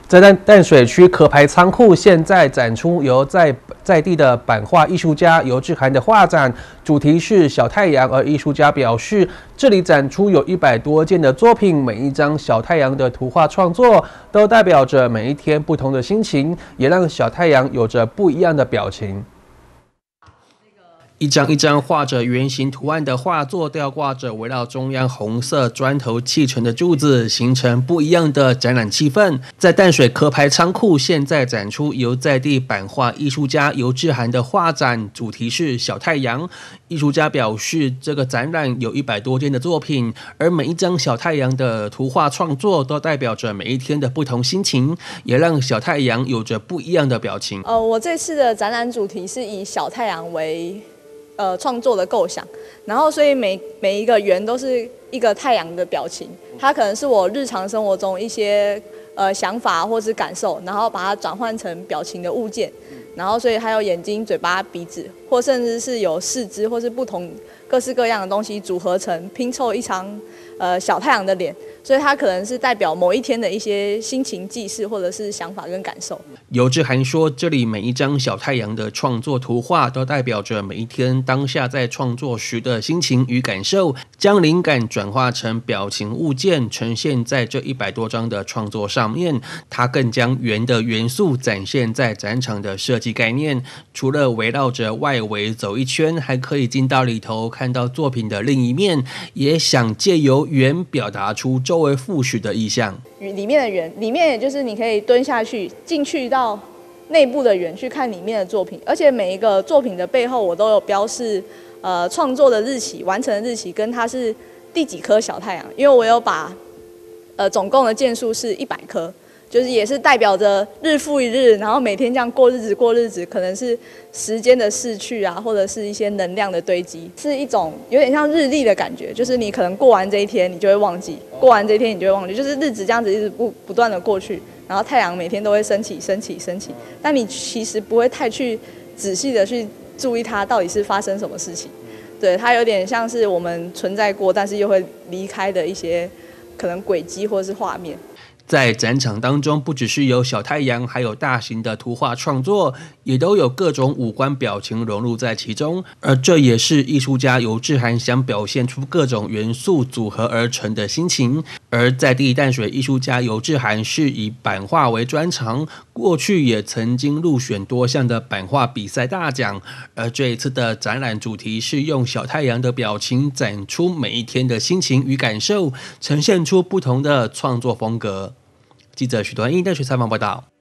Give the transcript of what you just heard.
在淡水区壳牌仓库，现在展出由在地的版画艺术家尤志涵的画展，主题是小太阳。而艺术家表示，这里展出有100多件的作品，每一张小太阳的图画创作都代表着每一天不同的心情，也让小太阳有着不一样的表情。 一张一张画着圆形图案的画作，吊挂着围绕中央红色砖头砌成的柱子，形成不一样的展览气氛。在淡水壳牌仓库，现在展出由在地版画艺术家尤志涵的画展，主题是小太阳。艺术家表示，这个展览有100多件的作品，而每一张小太阳的图画创作都代表着每一天的不同心情，也让小太阳有着不一样的表情。 我这次的展览主题是以小太阳为 创作的构想，然后所以每一个圆都是一个太阳的表情，它可能是我日常生活中一些想法或是感受，然后把它转换成表情的物件，然后所以还有眼睛、嘴巴、鼻子，或甚至是有四肢或是不同各式各样的东西组合成拼凑一张小太阳的脸。 所以它可能是代表某一天的一些心情记事，或者是想法跟感受。 尤志涵说，这里每一张小太阳的创作图画都代表着每一天当下在创作时的心情与感受，将灵感转化成表情物件，呈现在这100多张的创作上面。它更将圆的元素展现在展场的设计概念，除了围绕着外围走一圈，还可以进到里头看到作品的另一面，也想借由圆表达出周围复许的意象。 里面的圆，里面也就是你可以蹲下去，进去到内部的圆去看里面的作品，而且每一个作品的背后，我都有标示创作的日期、完成的日期跟它是第几颗小太阳，因为我有把总共的件数是100颗。 就是也是代表着日复一日，然后每天这样过日子，可能是时间的逝去啊，或者是一些能量的堆积，是一种有点像日历的感觉。就是你可能过完这一天，你就会忘记；过完这一天，你就会忘记。就是日子这样子一直不断的过去，然后太阳每天都会升起，但你其实不会太去仔细的去注意它到底是发生什么事情。对，它有点像是我们存在过，但是又会离开的一些可能轨迹或是画面。 在展场当中，不只是有小太阳，还有大型的图画创作，也都有各种五官表情融入在其中。而这也是艺术家尤志涵想表现出各种元素组合而成的心情。而在地淡水艺术家尤志涵是以版画为专长，过去也曾经入选多项的版画比赛大奖。而这一次的展览主题是用小太阳的表情展出每一天的心情与感受，呈现出不同的创作风格。记者许端义淡水采访报道。